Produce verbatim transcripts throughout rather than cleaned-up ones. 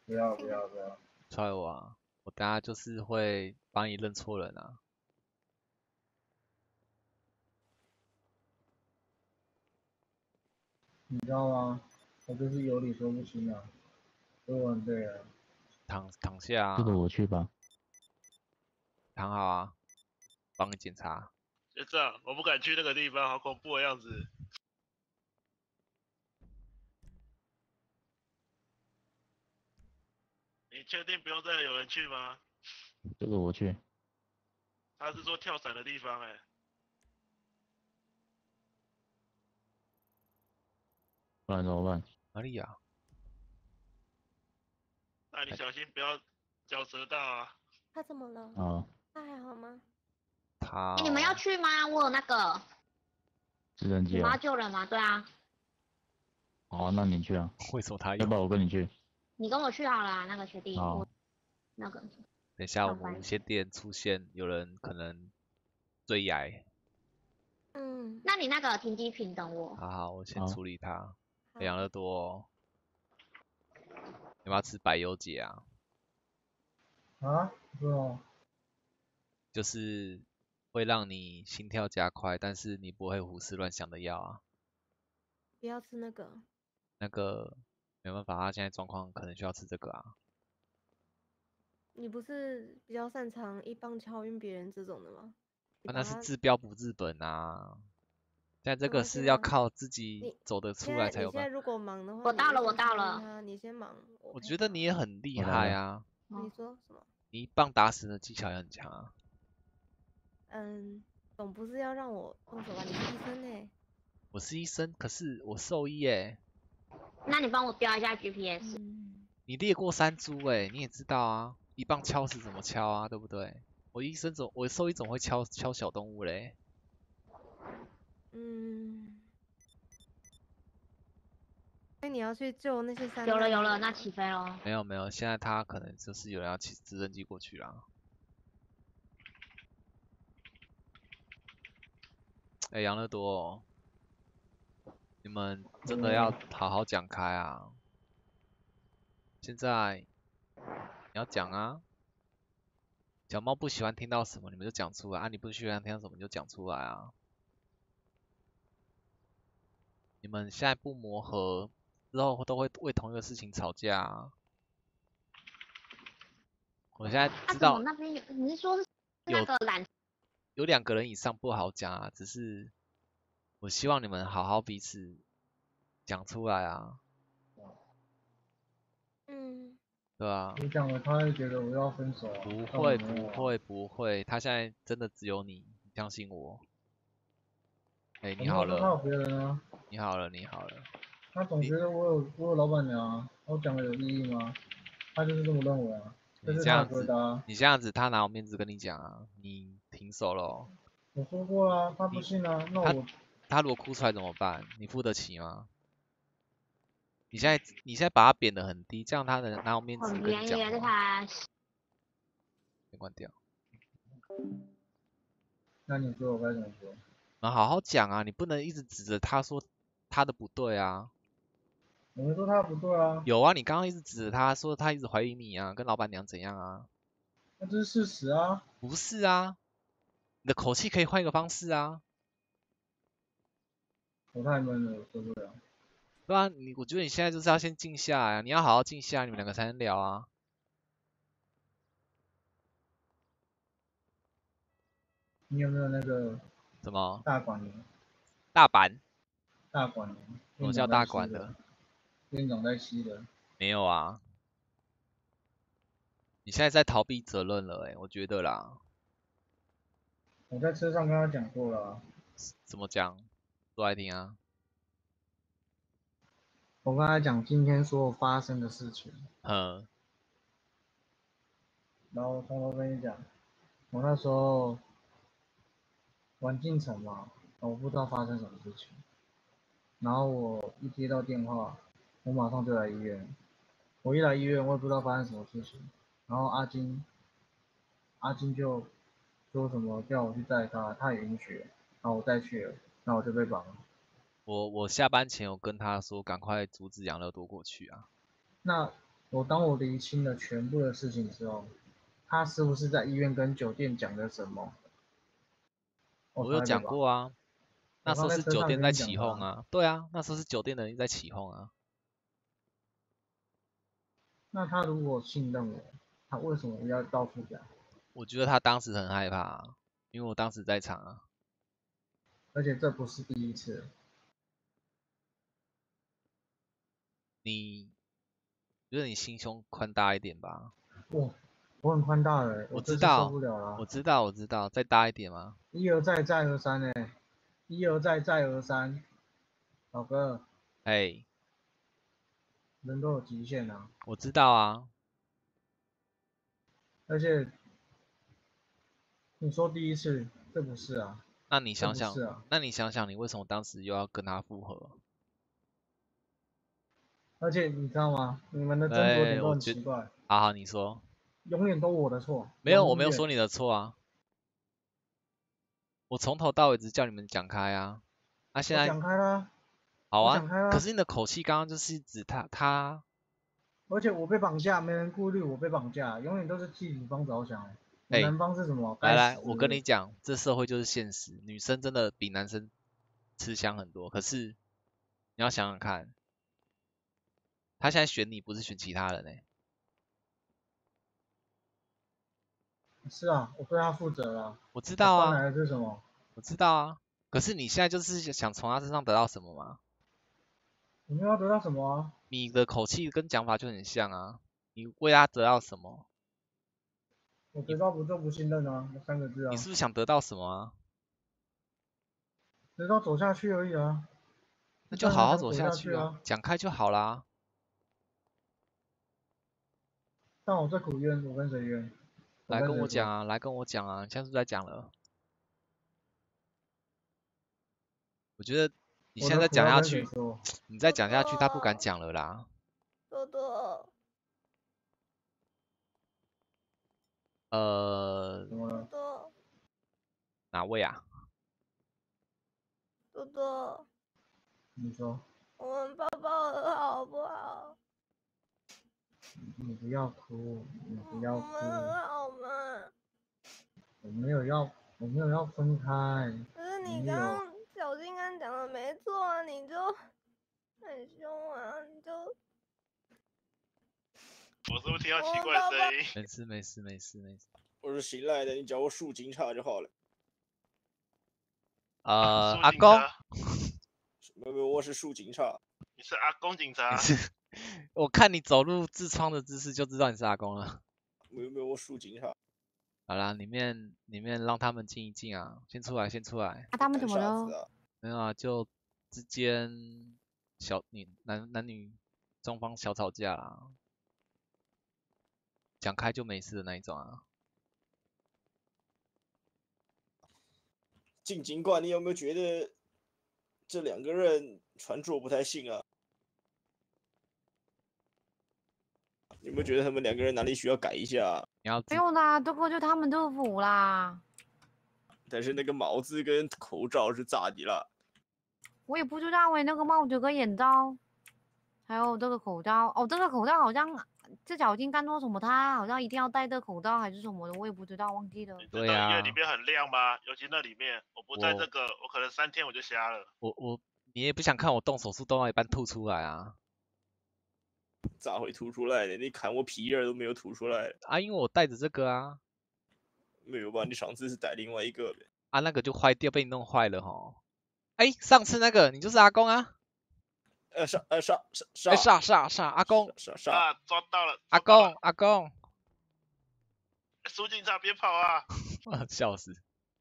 不要不要不要， 踹我啊！我等下就是会帮你认错人啊！ 你知道吗？我就是有理说不清啊，所以我很累啊。 躺躺下这个啊， 我去吧。 躺好啊，帮你检查。 学长，我不敢去那个地方，好恐怖的样子。你确定不用再有人去吗？ 这个我去。 他是说跳伞的地方、欸，哎， 不然怎么办？ 哪里啊？ 那你小心不要脚折到啊。 他怎么了？ 啊， 他还好吗？ 他、 欸你们要去吗？我有那个， 直升机你们要啊。 救人吗？对啊， 好啊，那你去啊。 为什么他有？ 要不然我跟你去。 你跟我去好了啊、那个学弟， 好我那个等一下我上班们无线电出现，有人可能坠崖。 嗯， 那你那个停机坪等我。 好好，我先好处理他。 好养乐多、哦，要不要吃百忧解啊？ 啊？是哦， 就是会让你心跳加快，但是你不会胡思乱想的药啊。 不要吃那个。 那个没办法，他现在状况可能需要吃这个啊。 你不是比较擅长一棒敲晕别人这种的吗？你啊、 把它那是治标不治本啊。现在这没个是要关系啦靠自己你走得出现在来才有办法。 你现在如果忙的话， 我到了你一棒我到了敲晕他，你先忙。我我配合觉得你也很厉我来了害啊， 你说什么？ 你一棒打死人的技巧也很强啊。 嗯，总不是要让我动手吧？你是医生呢、 我是医生，可是我兽医耶。 那你帮我调一下 G P S。 嗯， 你猎过山猪哎，你也知道啊，一棒敲死怎么敲啊，对不对？我医生总我兽医总会敲敲小动物嘞。 嗯，所以你要去救那些山有了有了， 难的人吗那起飞喽。 没有没有，现在他可能就是有人要骑直升机过去啦。哎、养乐多、哦，你们真的要好好讲开啊！现在你要讲啊，小猫不喜欢听到什么，你们就讲出来啊！你不喜欢听到什么，你就讲出来啊！你们现在不磨合，之后都会为同一个事情吵架啊！我现在啊，怎么知道那边有？你是说是有那个缆？ 有两个人以上不好讲啊，只是我希望你们好好彼此讲出来啊， 嗯， 对吧？ 你讲了，他会觉得我要分手啊。 不但我会没有啊。 不会不会，他现在真的只有你，你相信我。哎、 我没你好了， 有说他有别人啊， 你好了，你好了。 他总觉得我有我有老板娘啊，我讲的有意义吗？他就是这么认为啊，这你是他的这样子， 回答啊。 你这样子，他哪有面子跟你讲啊？你停手喽。 我说过啦，他不你信啊，那他我他如果哭出来怎么办？你付得起吗？你现在你现在把他贬得很低，这样他能哪有面子很跟你讲便宜的这话？ 台。 先关掉。 那你说我该怎么说？ 那好好讲啊，你不能一直指着他说他的不对啊。 我没说他不对啊， 有啊，你刚刚一直指着他说他一直怀疑你啊，跟老板娘怎样啊？ 那这是事实啊。 不是啊，你的口气可以换一个方式啊。 我太闷了，我受不了。 对啊，你我觉得你现在就是要先静下来啊，你要好好静下来，你们两个才能聊啊。 你有没有那个什么？ 大管营？ 大阪？ 大管营？ 什么叫大管的？ 院长在吸的。 没有啊。你现在在逃避责任了、欸，我觉得啦。 我在车上跟他讲过了、啊。 怎么讲？说来听啊。 我跟他讲今天所有发生的事情。 哼。 然后从头跟你讲，我那时候玩进城嘛，我不知道发生什么事情。然后我一接到电话，我马上就来医院。我一来医院，我也不知道发生什么事情。然后阿金，阿金就说什么叫我去载他，他也允许，然后我再去了，那我就被绑了。 我我下班前有跟他说，赶快阻止养乐多过去啊。 那我当我厘清了全部的事情之后，他是不是在医院跟酒店讲了什么？ 我有讲过啊，那时候是酒店在起哄啊，对啊，那时候是酒店的人在起哄啊。 那他如果信任我，他为什么要到处讲？ 我觉得他当时很害怕、啊，因为我当时在场啊。 而且这不是第一次。 你觉得你心胸宽大一点吧？ 我我很宽大的， 我知道， 受不了了。 我知道，我知道，再大一点吗？ 一而再，再而三呢、欸，一而再，再而三。老哥， 哎， 人都有极限啊。 我知道啊。 而且你说第一次，这不是啊。 那你想想， 啊、 那你想想，你为什么当时又要跟他复合？ 而且你知道吗？你们的斟酌点都很奇怪。 好好，你说。 永远都我的错。 没有，我没有说你的错啊。我从头到尾只叫你们讲开啊。那、啊、现在讲开啦。 好啊。 啦可是你的口气刚刚就是指他他。 而且我被绑架，没人顾虑我被绑架，永远都是替女方着想。 哎、欸， 男方是什么？ 来来，我跟你讲，这社会就是现实，女生真的比男生吃香很多。可是你要想想看，他现在选你，不是选其他人哎、欸。 是啊，我对他负责了。 我知道啊。 换来的是什么？ 我知道啊。可是你现在就是想从他身上得到什么吗？ 我没有要得到什么啊。 你的口气跟讲法就很像啊。你为他得到什么？ 我得到不就不信任啊，那三个字啊。 你是不是想得到什么啊？ 得到走下去而已啊。 那就好好走下去啊，讲开就好啦。 但我这苦冤，我跟谁冤？ 来跟我讲啊，来跟我讲啊，你现在是不是在讲了？我觉得你现在讲下去，你再讲下去，他不敢讲了啦。 多多。 呃。 多多。 哪位啊？ 多多。 你说。 我们抱抱的好不好？ 你不要哭，你不要哭。 我们好吗？ 我没有要，我没有要分开。 可是你刚刚小心肝讲的没错啊，你就很凶啊，你就。 我是不是听到奇怪的声音？ 没事没事没事没事。 我是新来的，你叫我树警察就好了。 呃，阿公。 没有没有，我是树警察。 你是阿公警察？ 你是，我看你走路痔疮的姿势就知道你是阿公了。 没有没有，我树警察。 好啦，里面里面让他们静一静啊，先出来先出来。 啊，他们怎么了？ 没有啊，就之间小女男男女双方小吵架啦，讲开就没事的那一种啊。 静警官，你有没有觉得这两个人穿着不太信啊？有没有觉得他们两个人哪里需要改一下？ 你要不用啦，这个就他们豆腐啦。 但是那个帽子跟口罩是咋的啦？ 我也不知道哎，那个帽子跟眼罩，还有这个口罩哦，这个口罩好像这脚已经干过什么，他好像一定要戴这个口罩还是什么的，我也不知道，忘记了。 对呀、啊。 医院里面很亮吗？尤其那里面，我不戴这个，我, 我可能三天我就瞎了。 我我你也不想看我动手术动到一半吐出来啊？ 咋会吐出来的？你看我皮儿都没有吐出来啊，因为我带着这个啊。 没有吧？你上次是带另外一个呗。 啊，那个就坏掉，被你弄坏了齁。哎，上次那个你就是阿公啊？ 呃，是呃是是是。 哎，是啊是啊是啊，阿公。 是是啊，抓到了。 阿公阿公。 苏警察别跑啊！ 笑死。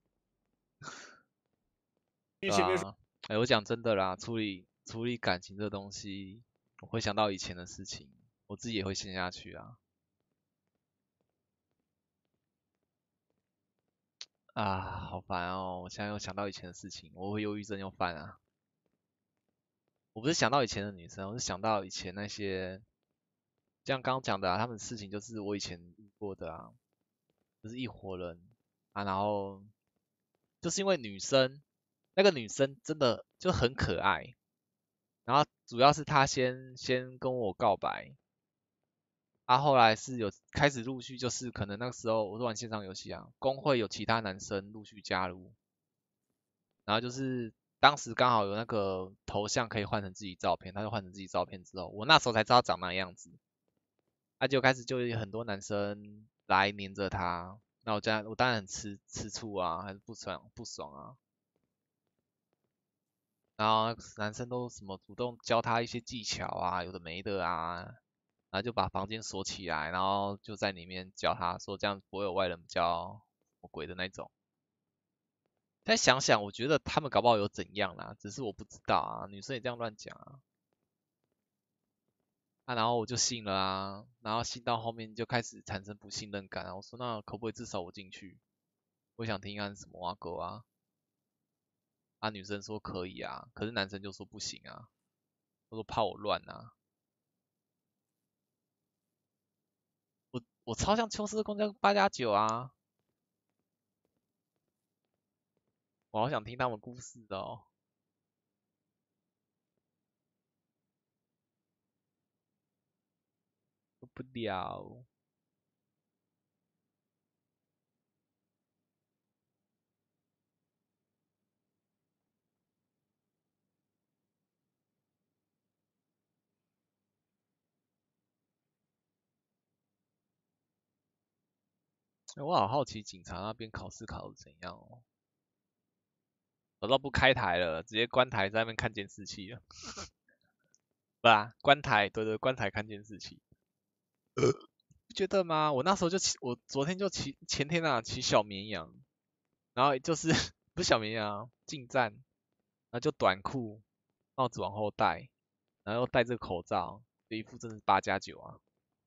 你前面说。 哎，我讲真的啦，处理处理感情这东西，我会想到以前的事情，我自己也会陷下去啊。啊，好烦哦！我现在又想到以前的事情，我会忧郁症又犯啊。我不是想到以前的女生，我是想到以前那些，像刚刚讲的啊，他们事情就是我以前遇过的啊，就是一伙人啊，然后就是因为女生，那个女生真的就很可爱，然后主要是她先先跟我告白， 啊，后来是有开始陆续就是可能那个时候我是玩线上游戏啊，工会有其他男生陆续加入，然后就是当时刚好有那个头像可以换成自己照片，他就换成自己照片之后，我那时候才知道长那样子，啊就开始就有很多男生来黏着他，那我当我当然很吃吃醋啊，还是不爽不爽啊。然后男生都什么主动教他一些技巧啊，有的没的啊，然后就把房间锁起来，然后就在里面教他说这样不会有外人教什么鬼的那种。再想想，我觉得他们搞不好有怎样啦，只是我不知道啊，女生也这样乱讲啊。啊，然后我就信了啊，然后信到后面就开始产生不信任感啊。我说那可不可以至少我进去？我想听看什么挖沟啊。啊，女生说可以啊，可是男生就说不行啊，他说怕我乱啊。我我超像秋实公交八加九啊，我好想听他们故事哦。受不了。欸、我好好奇警察那边考试考的怎样哦？我都不开台了，直接关台在那边看监视器了。不啦，关台，对对，关台看监视器。呃，不觉得吗？我那时候就骑，我昨天就骑，前天啊骑小绵羊，然后就是不是小绵羊，近战，然后就短裤，帽子往后戴，然后又戴这个口罩，这一副真是八加九啊。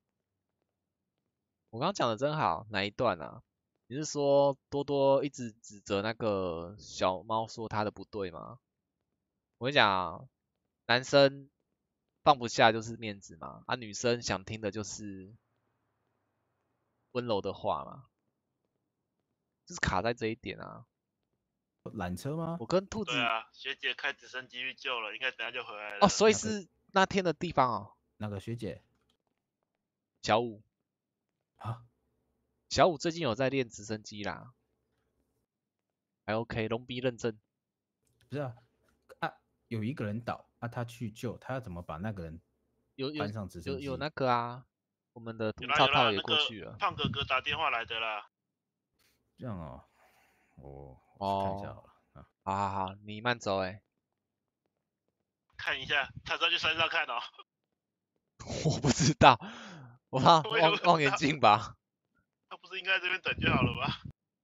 我刚刚讲的真好，哪一段啊？你是说多多一直指责那个小猫说他的不对吗？我跟你讲啊，男生放不下就是面子嘛，啊女生想听的就是温柔的话嘛，就是卡在这一点啊。 缆车吗？ 我跟兔子对啊，学姐开直升机去救了，应该等下就回来了。 哦，所以是那天的地方哦。 哪个学姐？ 小五啊， 小五最近有在练直升机啦，还 OK， 龙逼认证。 不是啊，啊，有一个人倒啊，他去救，他要怎么把那个人有有搬上直升机？ 有有那个啊，我们的涂有啦有啦， 套套也那个过去了。 胖哥哥打电话来的啦。 这样哦，我我去看一下好了。 哦，好好好，你慢走哎、欸。 看一下，他是要去山上看哦。 我不知道，我怕我也不知道望望远镜吧。 他不是应该在这边等就好了吧？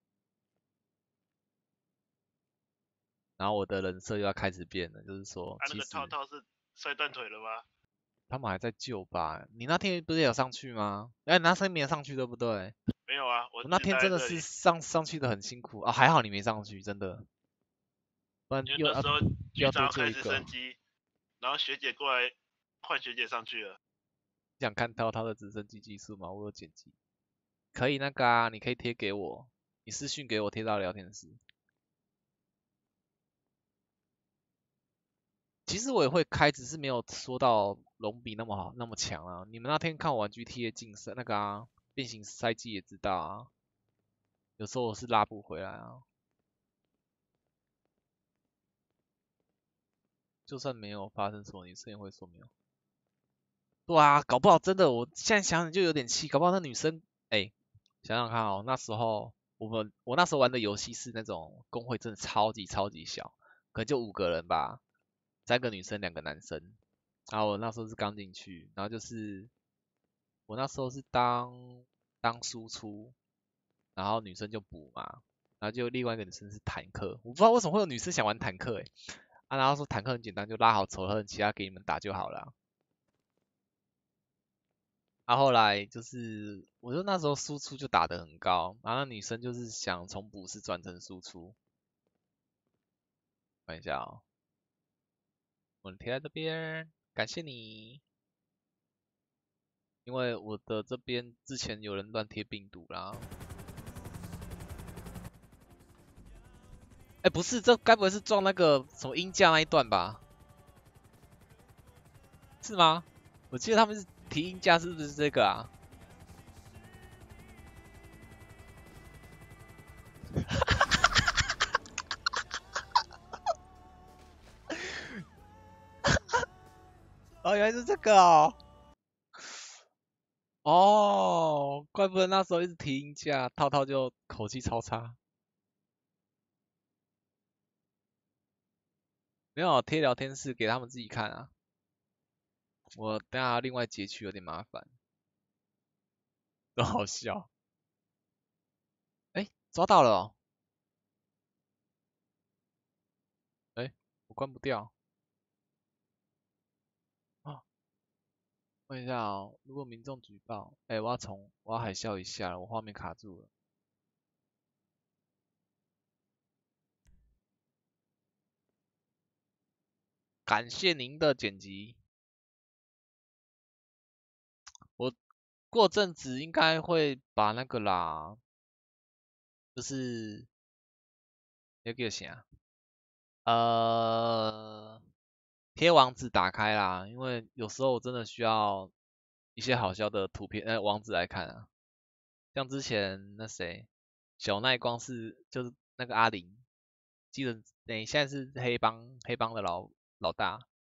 然后我的人设又要开始变了，就是说， 他、啊、那个其实套套是摔断腿了吗？ 他们还在救吧？你那天不是有上去吗？哎、欸，你那天没有上去对不对？ 没有啊，我, 我那天真的是上上去的很辛苦啊，还好你没上去，真的。不然因为又要那时候又要局长开多救一个。 直升机，然后学姐过来换学姐上去了。 想看到他的直升机技术吗？我有剪辑，可以那个啊，你可以贴给我，你私讯给我贴到聊天室。其实我也会开，只是没有说到龙比那么好那么强啊。你们那天看我玩 G T A 竞赛那个啊，变形赛季也知道啊，有时候我是拉不回来啊。就算没有发生什么，女生也会说没有。对啊，搞不好真的，我现在想想就有点气，搞不好那女生，哎、欸，想想看哦，那时候我们我那时候玩的游戏是那种公会真的超级超级小，可能就五个人吧，三个女生两个男生，然后我那时候是刚进去，然后就是我那时候是当当输出，然后女生就补嘛，然后就另外一个女生是坦克，我不知道为什么会有女生想玩坦克、欸，哎，啊，然后说坦克很简单，就拉好仇恨，其他给你们打就好了、啊。啊，后来就是我就那时候输出就打得很高，然后女生就是想从补士转成输出。看一下哦，我贴在这边，感谢你。因为我的这边之前有人乱贴病毒啦。哎，不是，这该不会是撞那个什么鹰架那一段吧？是吗？我记得他们是提鹰架，是不是这个啊？ 哦，原来是这个哦。哦，怪不得那时候一直提音价，套套就口气超差。没有贴聊天室给他们自己看啊。我等下另外截取有点麻烦，都好笑。哎，抓到了哦。哎，我关不掉。啊，问一下哦，如果民众举报，哎，我要重，我要海啸一下了，我画面卡住了。感谢您的剪辑。我过阵子应该会把那个啦，就是那个啥，呃，贴网址打开啦，因为有时候我真的需要一些好笑的图片，呃，网址来看啊。像之前那谁，小奈光是就是那个阿玲，记得诶，现在是黑帮黑帮的老老大，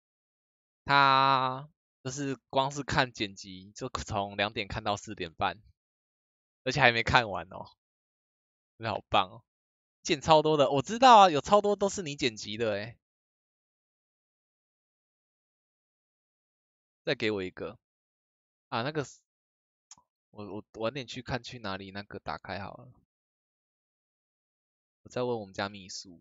他就是光是看剪辑就从两点看到四点半，而且还没看完哦，真的好棒哦，剪超多的，我知道啊，有超多都是你剪辑的诶。再给我一个啊，那个我我晚点去看去哪里那个打开好了，我再问我们家秘书。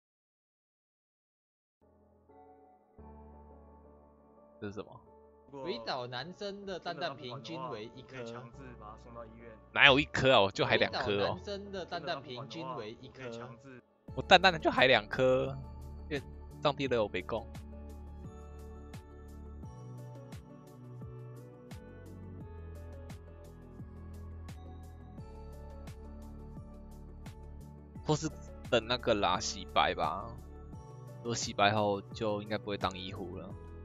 这是什么？ 鬼岛男生的蛋蛋平均为一颗， 强制把他送到医院。 哪有一颗啊？我就还两颗哦。 男生的蛋蛋平均为一颗， 我蛋蛋就还两颗，因为上帝都有被供。或是等那个啦洗白吧，如果洗白后就应该不会当医护了。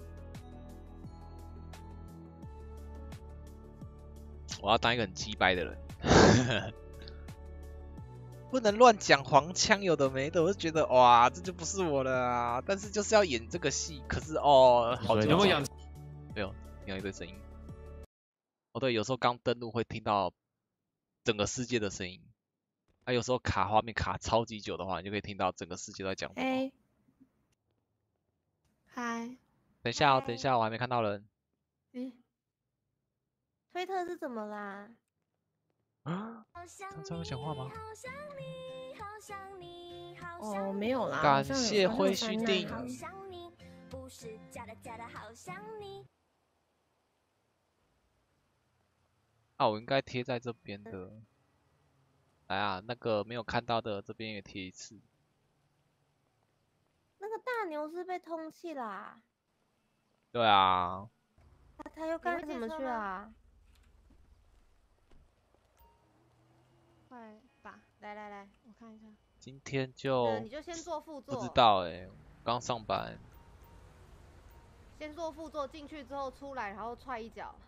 我要当一个很鸡掰的人，不能乱讲黄腔，有的没的，我就觉得哇，这就不是我了啊！但是就是要演这个戏，可是哦，好久有没有养？ 没有，养一堆声音。哦对，有时候刚登录会听到整个世界的声音，啊，有时候卡画面卡超级久的话，你就可以听到整个世界都在讲什么。 哎，嗨， 等一下哦，等一下，我还没看到人。 嗯，推特是怎么啦？ 啊，常常有讲话吗？ 哦，没有啦。 感谢灰须定。啊，我应该贴在这边的。来啊，那个没有看到的这边也贴一次。 那个大牛是被通气啦。 对啊。 他他又干什么去啊？快吧，来来来，我看一下。 今天就你就先做副座。 不知道哎、欸，刚上班。 先做副座，进去之后出来，然后踹一脚。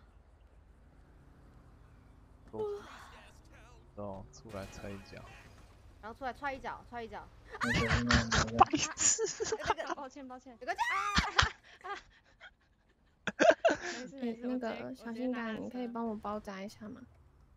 哦，出来踹一脚。 然后出来踹一脚，踹一脚。 白痴。 那个，抱歉抱歉，有个啊啊！没事没事， 那个小心感，你可以帮我包扎一下吗？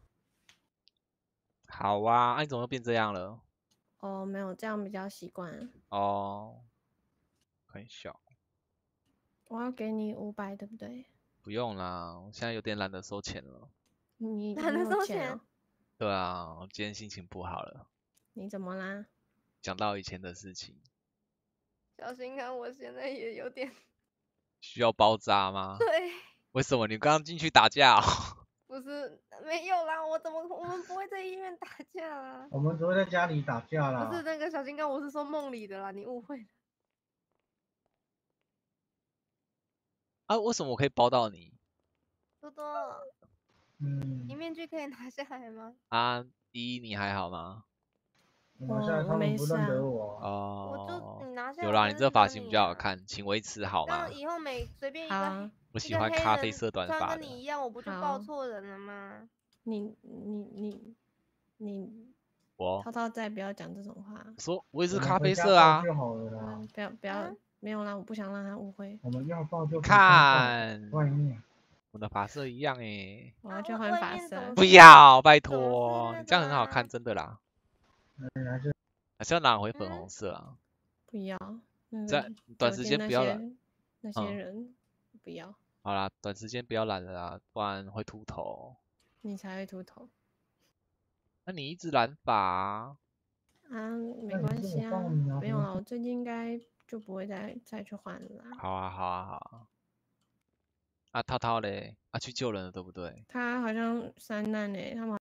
好啊，啊你怎么变这样了？ 哦，没有，这样比较习惯。 哦，很小。 我要给你五百，对不对？ 不用啦，我现在有点懒得收钱了。 你懒得收钱？ 对啊，我今天心情不好了。 你怎么啦？ 讲到以前的事情。 小心看，我现在也有点。 需要包扎吗？ 对。 为什么你刚刚进去打架、哦？ 不是，没有啦，我怎么我们不会在医院打架啦？ 我们只会在家里打架啦。 不是那个小心肝，我是说梦里的啦，你误会了。 啊，为什么我可以包到你？ 多多， 嗯， 你面具可以拿下来吗？ 啊，依依你还好吗？ 我现在他们不认得我。 哦。 我就你拿下来。 有啦，你这发型比较好看，请维持好吗？ 以后每随便一个。 我喜欢咖啡色短发的。 跟你一样，我不就报错人了吗？ 你你你你， 我涛涛在，不要讲这种话。 说我也是我们咖啡回家报色啊。 就好了啦嗯，。不要不要，没有啦，我不想让他误会。 我们要报就回家看报外面。 我的发色一样诶。 我要去啊换发色外面总。 不是要，拜总是托， 那你这样很好个看，真的啦。 嗯，还是还是要拿回粉嗯红色啊。 不要，那在个短时酒精那间不要了些那些嗯人不要， 好啦，短时间不要染了啦，不然会秃头。 你才会秃头那你一直染发啊？ 啊，没那你是我关系啊帮你啊， 不用了， 不用我最近应该就不会再再去换了啦。 好啊，好啊，好啊。啊，涛涛嘞，啊，去救人了，对不对？ 他好像三难嘞，他们。